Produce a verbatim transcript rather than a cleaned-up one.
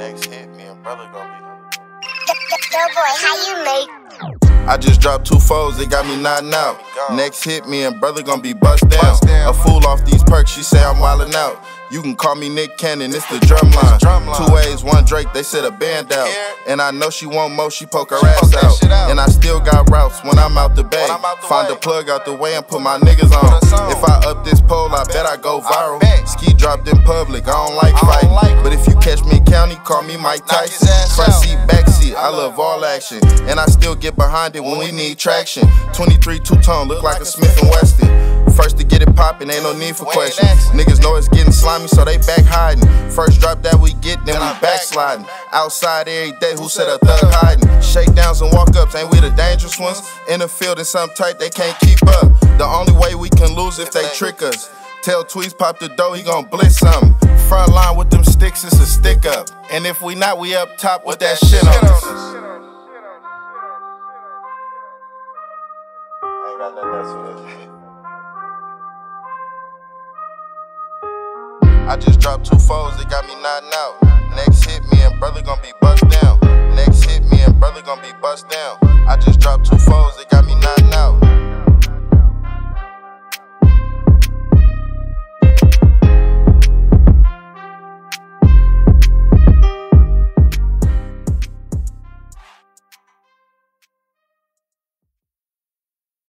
Next hit, me and brother gonna be. Yo, boy, how you make? I just dropped two foes, they got me nodding out. Next hit, me and brother gonna be bust down. A fool off these perks, she say I'm wildin' out. You can call me Nick Cannon, it's the drum line. Two A's, one Drake, they set a band out. And I know she want more, she poke her ass out. And I still got routes when I'm out the bay. Find a plug out the way and put my niggas on. If I up this pole, I bet I go viral. Ski dropped in public, I don't like fighting. But if you catch me in county, call me Mike Tyson. Front seat, back seat, I love all action. And I still get behind it when we need traction. twenty-three two-tone, look like a Smith and Wesson. First to get it poppin', ain't no need for questions. Niggas know it's getting slimy, so they back hiding. First drop that we get, then we backsliding. Outside every day, who said a thug hiding? Shakedowns and walk-ups, ain't we the dangerous ones? In the field and something tight, they can't keep up. The only way we can lose if they trick us. Tell Tweez pop the dough, he gon' blitz something. Front line with them sticks, it's a stick up. And if we not, we up top with that shit on us. I ain't got nothing else for this. I just dropped two foes, they got me nodding out. Next hit, me and brother gon' be bust down. Next hit, me and brother gon' be bust down. I just dropped two foes, they got me nodding out.